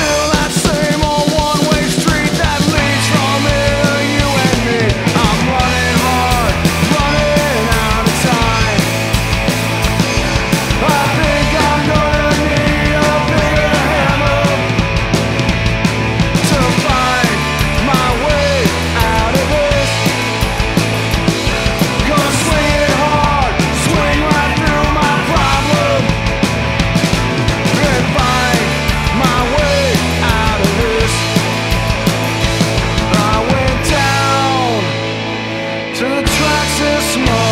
still that same old one-way street that leads from here to you and me. I'm running hard, running out of time. I think I'm gonna need a bigger hammer to find my way out of this. Gonna swing it hard, swing right through my problem, and find my way out of this. I went down to the tracks this morning.